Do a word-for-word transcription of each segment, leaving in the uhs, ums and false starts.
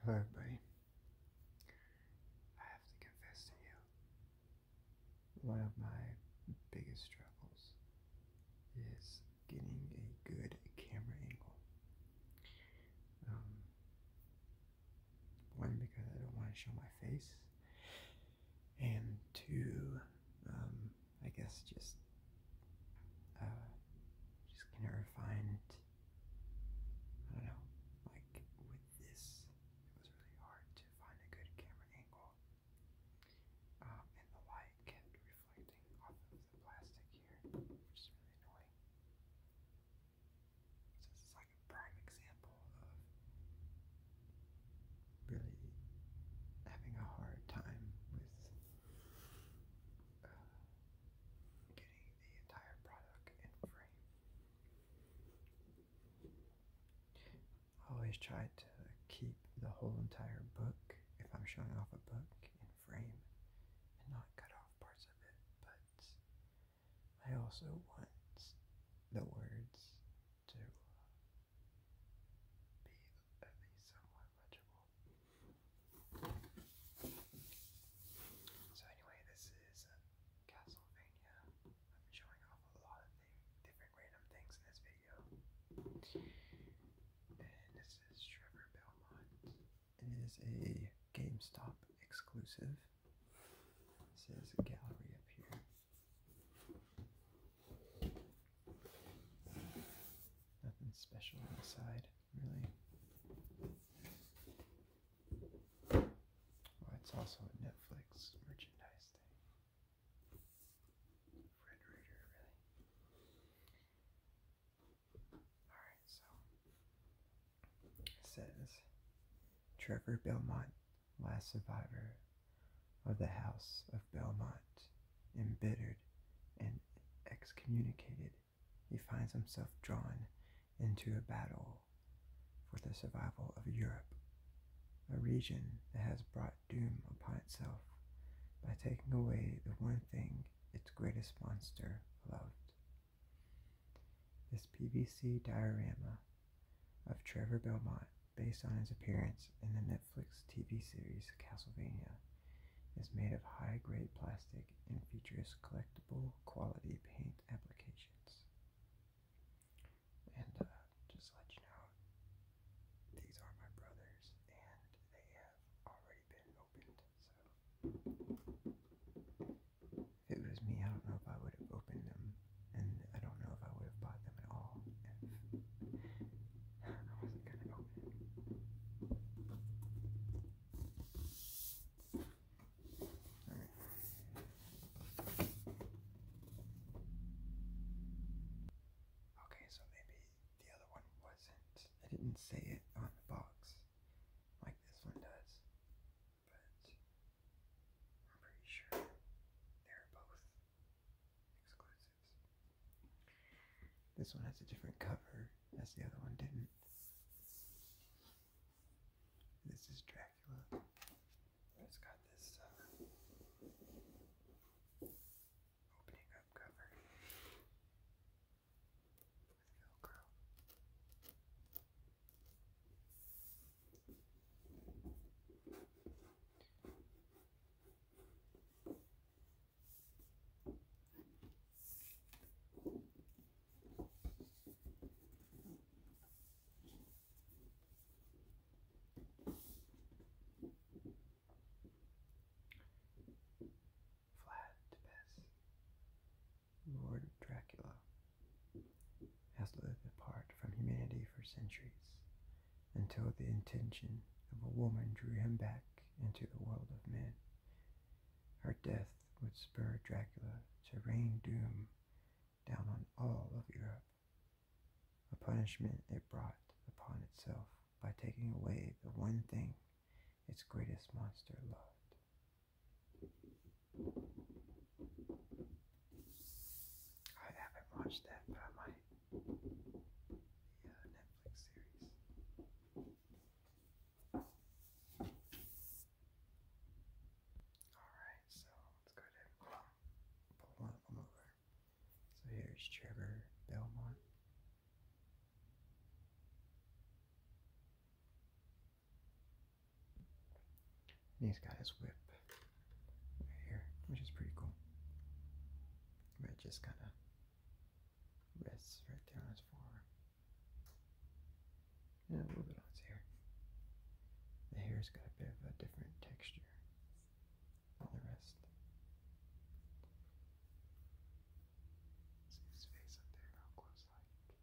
Hello, everybody. I have to confess to you, one of my biggest struggles is getting a good camera angle. Um, one, because I don't want to show my face, and two, um, I guess just uh, just can never find. I don't know. Like with this, it was really hard to find a good camera angle. Um, and the light kept reflecting off of the plastic here, which is really annoying. So this is like a prime example of really having a hard time with uh, getting the entire product in frame. I always try to keep the whole entire book, if I'm showing off a book, in frame and not cut off parts of it, but I also want the words to uh, be at least somewhat legible. So anyway, this is uh, Castlevania. I've been showing off a lot of thing, different random things in this video. And this is Trevor Belmont. It is a GameStop exclusive. This is a gallery up here. Nothing special inside, really. Well, it's also a Netflix merchandise thing. Refrigerator, really. Alright, so it says Trevor Belmont, last survivor of the House of Belmont, embittered and excommunicated, he finds himself drawn into a battle for the survival of Europe, a region that has brought doom upon itself by taking away the one thing its greatest monster loved. This P V C diorama of Trevor Belmont, based on his appearance in the Netflix T V series Castlevania, is made of high-grade plastic and features collectible quality paint applications. And uh, just to let you know, these are my brothers, and they have already been opened. So if it was me, I don't know if I would have opened them, and I don't know if I would have bought them at all if I wasn't gonna open it. Alright. Okay, so maybe the other one wasn't. I didn't say it on the box like this one does, but I'm pretty sure they're both exclusives. This one has a different cover as the other one didn't. This is Dracula. It's got this uh, opening up cover with Velcro. Vlad Tepes, Lord Dracula, has lived apart from humanity for centuries, until the intention of a woman drew him back into the world of men. Her death would spur Dracula to rain doom down on all of Europe, a punishment it brought upon itself by taking away the one thing its greatest monster loved. I haven't watched that, but I might. The uh, Netflix series. Alright, so let's go ahead and pull, pull one of them over. So here's Trevor Belmont. And he's got his whip right here, which is pretty cool. But it just kind of rests right there on his forearm. And a little bit on his hair. The hair's got a bit of a different texture than the rest. See his face up there, real close like.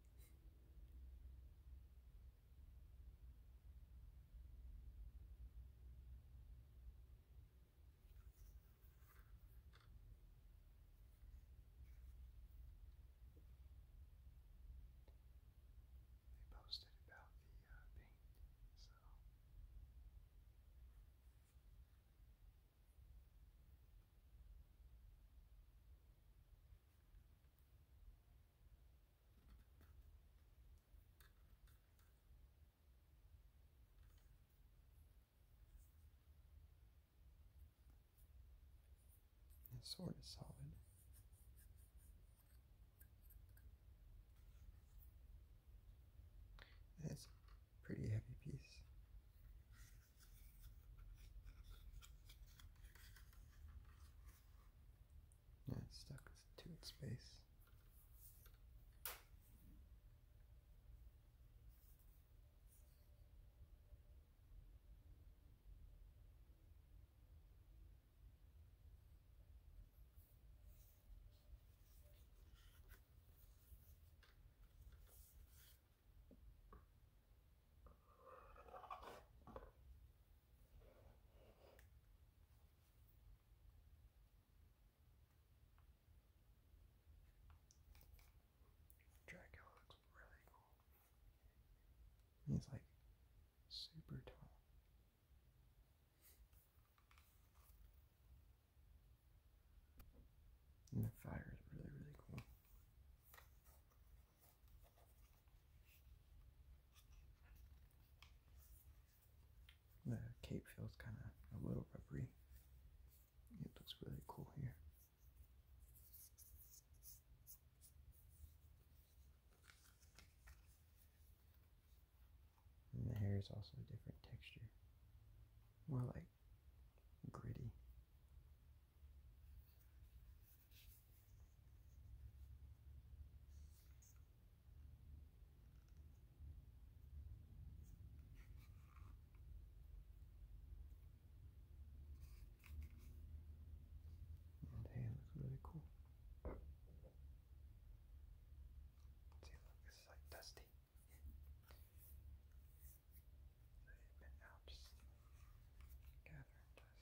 They posted about the uh, paint, so. His sword is solid. And it's a pretty heavy piece. And it's stuck to its base. Dracula looks really cool. He's like super tall. And the fire is really, really cool. The cape feels kind of a little rubbery. It looks really cool here. And the hair is also a different texture. More like gritty. And the hand looks really cool. See, look, this is like dusty. They've been out just gathering dust.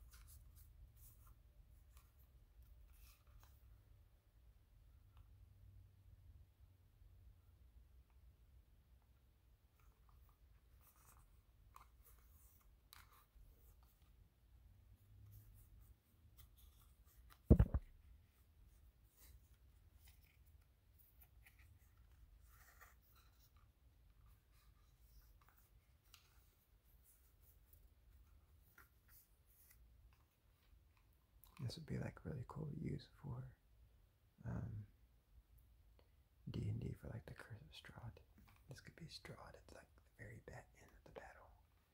This would be like really cool to use for um, D and D for like the Curse of Strahd. This could be Strahd at like the very back end of the battle.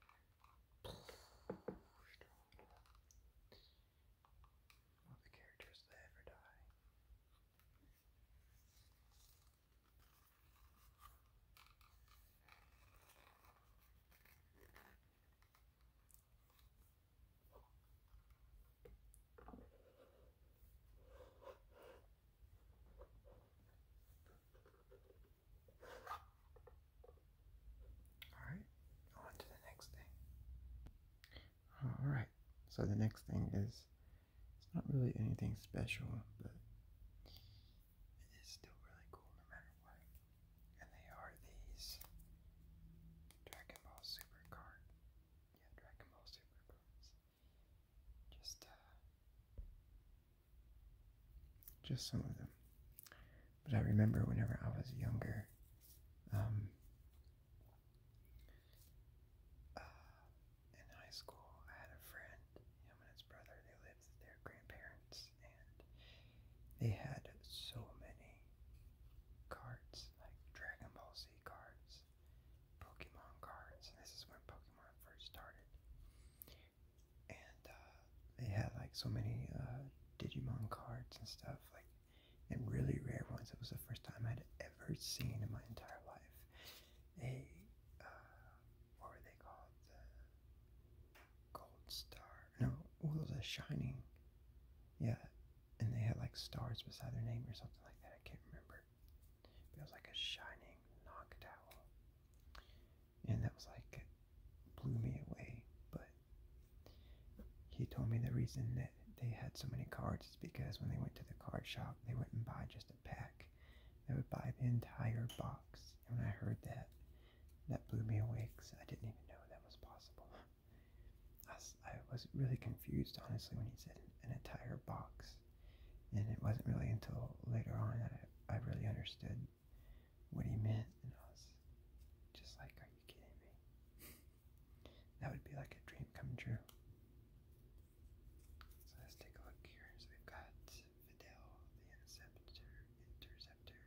All the characters live or die. Alright, on to the next thing. Alright, so the next thing is, it's not really anything special, but it is still really cool no matter what. And they are these Dragon Ball Super card. Yeah, Dragon Ball Super cards. Just, uh, just some of them. But I remember whenever I was younger, um, uh, in high school, I had a friend, him and his brother, they lived with their grandparents, and they had so many cards, like Dragon Ball Z cards, Pokemon cards, and this is when Pokemon first started. And like so many uh, Digimon cards and stuff, like, and really rare ones. It was the first time I'd ever seen in my entire life a, uh, what were they called? The Gold Star. No, well, it was a Shining. Yeah, and they had like stars beside their name or something like that. I can't remember. But it was like a Shining Noctowl. And that was like, blew me away. But he told me the reason that they had so many cards is because when they went to the card shop, they wouldn't buy just a pack. They would buy the entire box. And when I heard that, that blew me away because I didn't even know that was possible. I was, I was really confused, honestly, when he said an entire box. And it wasn't really until later on that I, I really understood what he meant. And I was just like, are you kidding me? That would be like a dream come true. So let's take a look here. So we've got Fidel, the Interceptor. Interceptor.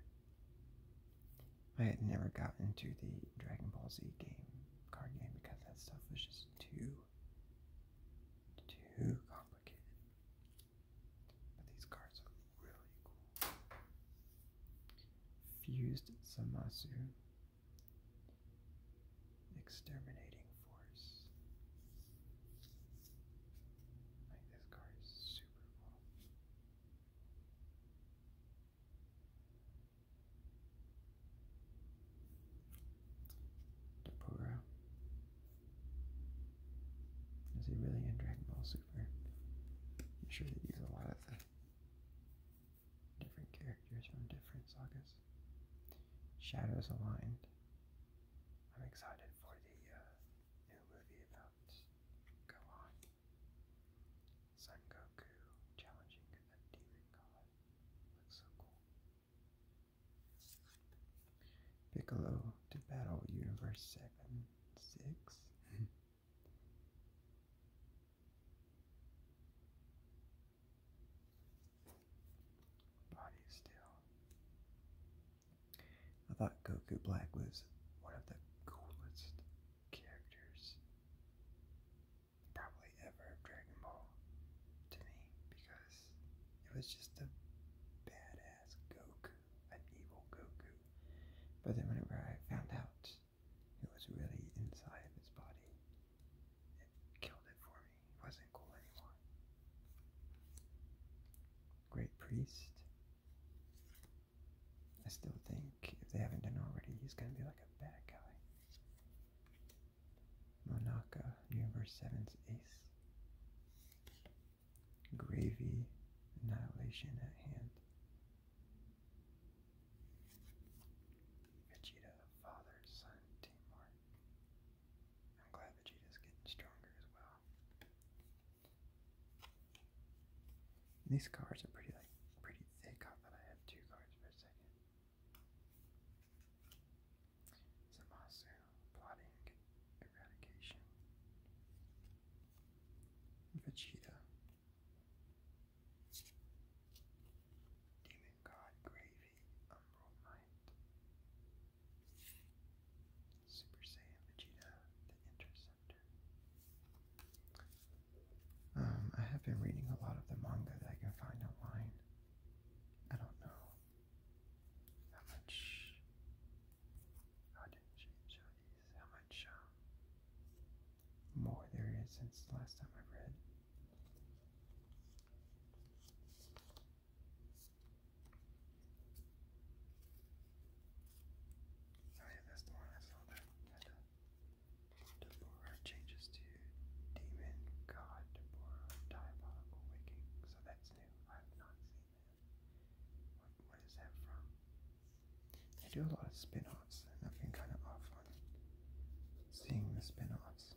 I had never gotten into the Dragon Ball Z game, card game, because that stuff was just too, too complicated. But these cards are really cool. Fused Zamasu. Exterminating Force. Like, this card is super cool. Dabura. Is he really in Dragon Ball Super? I'm sure they use a lot of the different characters from different sagas. Shadows Aligned. I'm excited for the uh, new movie about Gohan. Son Goku challenging a demon god. Looks so cool. Piccolo to battle Universe seven six. Body Still. I thought Goku Black was one of the coolest characters probably ever of Dragon Ball to me, because it was just a badass Goku, an evil Goku. But then whenever I found out it was really inside of his body, it killed it for me. It wasn't cool anymore. Great Priest. I still think, if they haven't done already, he's going to be like a bad guy. Monaka, Universe seven's Ace. Gravy, Annihilation at hand. Vegeta, Father, Son, Teamwork. I'm glad Vegeta's getting stronger as well. These cards are pretty like pretty thick. I thought I had two cards for a second. Zamasu, Plotting Eradication. Vegeta. Demon God, Gravy, Umbral Might. Super Saiyan Vegeta, the Interceptor. Um, I have been reading a lot of the manga that I can find online. I don't know how much. Oh, I didn't show these. How much um, more there is since the last time I've read. Oh yeah, that's the one I saw that had a Dabura changes to Demon God Dabura Diabolical Waking. So that's new. I have not seen that. What, what is that from? They do a lot of spin-offs, and I've been kind of off on seeing the spin-offs.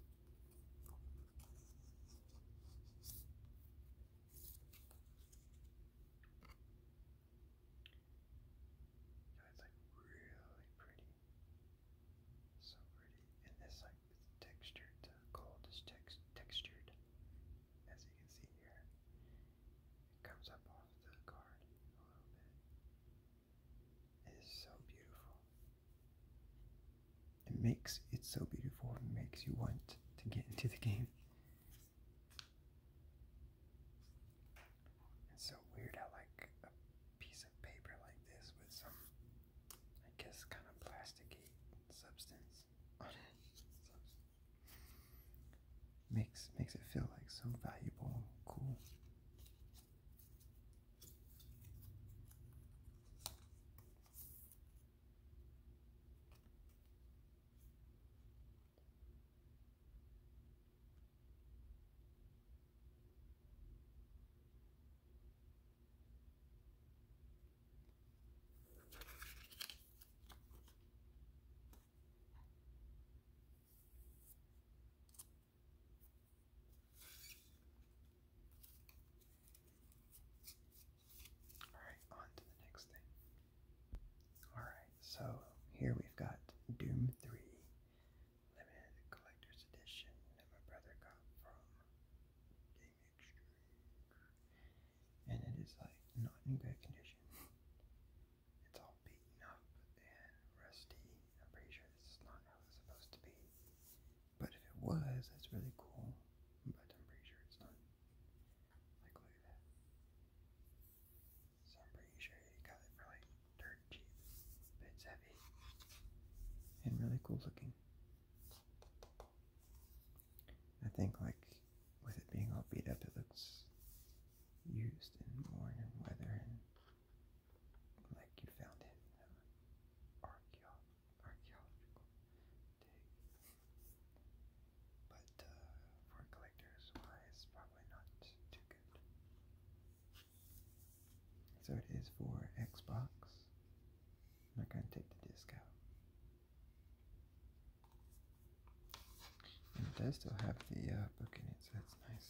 Yeah, it's like really pretty. So pretty. And this like it's textured, the gold is tex textured, as you can see here. It comes up off the card a little bit. It is so beautiful. It makes it so beautiful, it makes you want to get into the game. makes makes it feel like so valuable, cool. Alright, on to the next thing. Alright, so here we've got Doom three Limited Collector's Edition that my brother got from Game Extreme. And it is like not in good condition. It's all beaten up and rusty. I'm pretty sure this is not how it's supposed to be. But if it was, that's really cool. But I'm pretty sure it's not. Like, look at that. So I'm pretty sure he got it for like dirt cheap. But it's heavy. And really cool looking. I think like with it being all beat up, it looks used and worn and weather and like you found it in an archeo archaeological dig. But uh, for collectors wise, probably not too good. So it is for Xbox. I'm not going to take the disc out. And it does still have the uh, book in it, so that's nice.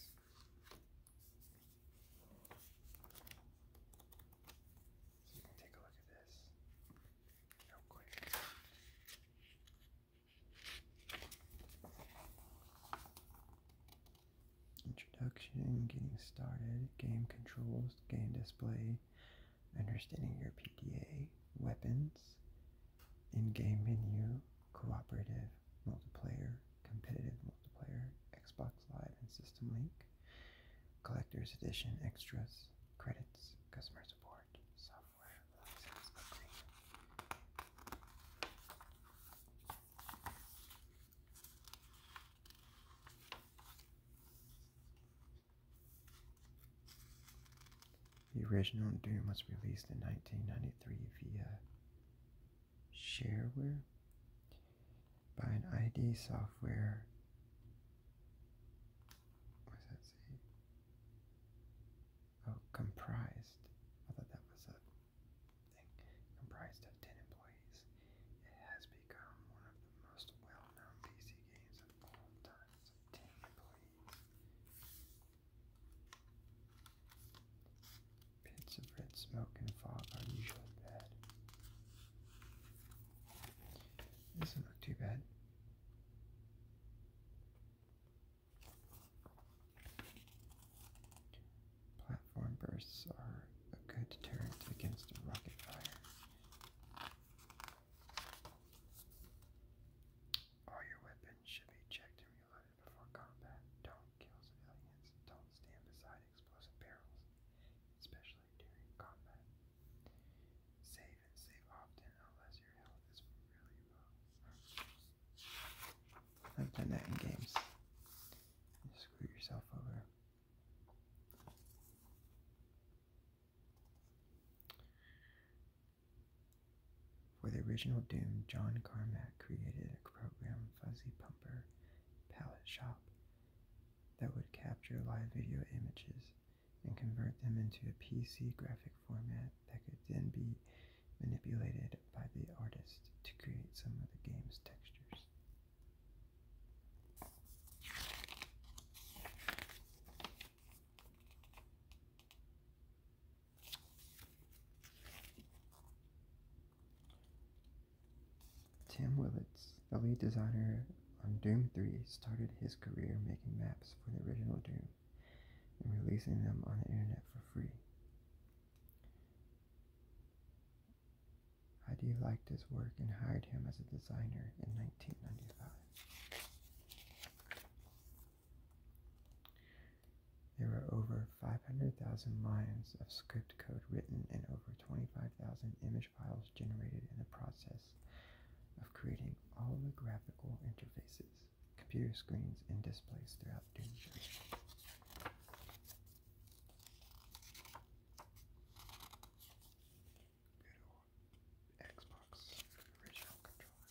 So you can take a look at this real quick. Introduction, getting started, game controls, game display, understanding your P D A, weapons, in-game menu, cooperative, multiplayer, competitive multiplayer, Xbox Live and System Link, Collector's Edition extras, credits, customer support, software, license agreement. The original Doom was released in nineteen ninety-three via shareware by an I D Software. What does that say? Oh, comprised. I thought that was a thing. Comprised of ten employees. It has become one of the most well-known P C games of all time. So ten employees. Pits of red smoke and fog are usually bad. This doesn't look too bad. Platform bursts are a good deterrent against rocket fire. All your weapons should be checked and reloaded before combat. Don't kill civilians. Don't stand beside explosive barrels, especially during combat. Save and save often unless your health is really low. I've done that in games. You screw yourself over. For the original Doom, John Carmack created a program, Fuzzy Pumper Palette Shop, that would capture live video images and convert them into a P C graphic format that could then be manipulated by the artist to create some of the game's textures. Tim Willits, the lead designer on Doom three, started his career making maps for the original Doom and releasing them on the internet for free. I D liked his work and hired him as a designer in nineteen ninety-five. There were over five hundred thousand lines of script code written and over twenty-five thousand image files generated in the process of creating all the graphical interfaces. computer screens and displays throughout Doom Journey. Good old Xbox original controller.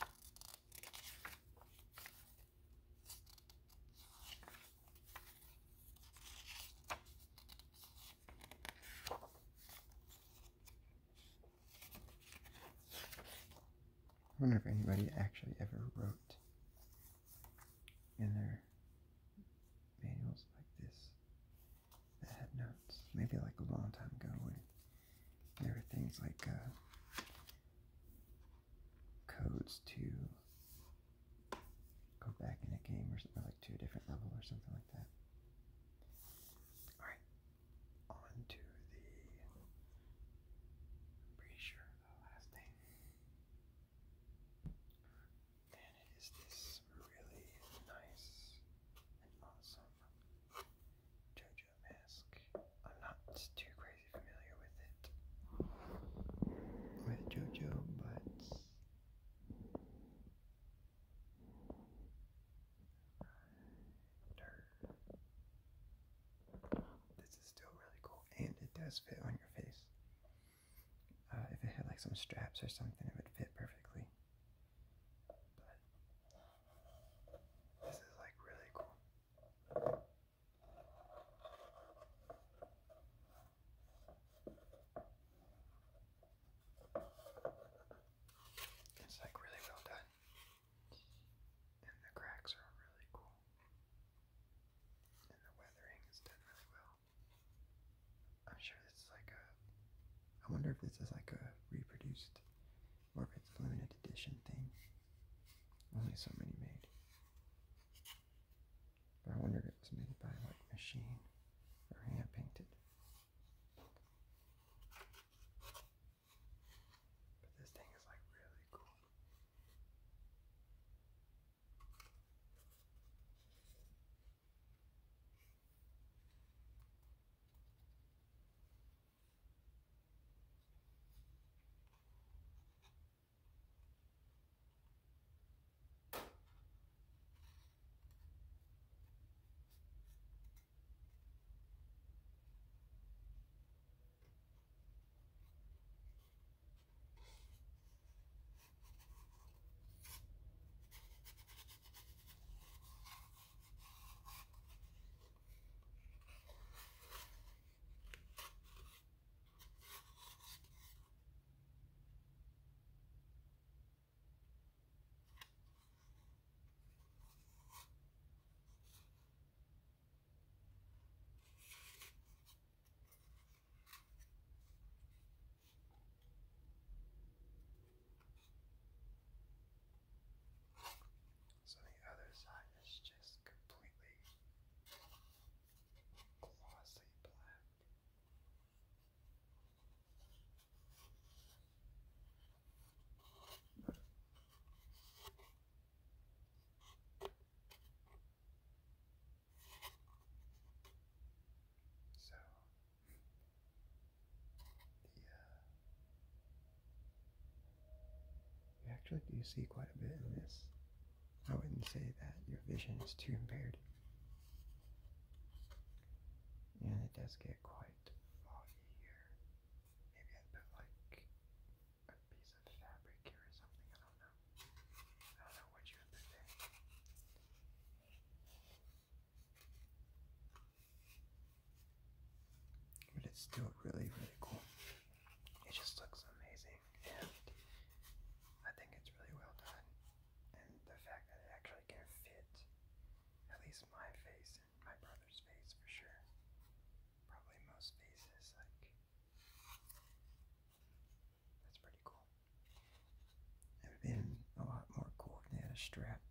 I wonder if anybody actually ever wrote in their manuals like this that had notes. Maybe like a long time ago when there were things like uh, codes to go back in a game or something, like to a different level or something like that. Alright, on to the, I'm pretty sure the last thing. And it is this really nice and awesome JoJo mask. I'm not too crazy familiar with it, with JoJo, but this is still really cool, and it does fit on your face. Uh, if it had like some straps or something, it would fit perfectly. But this is like really cool. It's like really well done, and the cracks are really cool, and the weathering is done really well. I'm sure this is like a, I wonder if this is like a reproduced, or if it's a limited edition thing. Only so many made. But I wonder if it was made by like machine or hand painted. But this thing is like really cool. So the other side is just completely glossy black. So the uh, you actually do see quite a bit in this. I wouldn't say that your vision is too impaired. And it does get quite foggy here. Maybe I'd put like a piece of fabric here or something. I don't know. I don't know what you would put there. But it's still really, really cool. It just looks amazing, and I think it's really well done. And the fact that it actually can fit at least my face and my brother's face for sure. Probably most faces, like, that's pretty cool. It would have been a lot more cool if they had a strap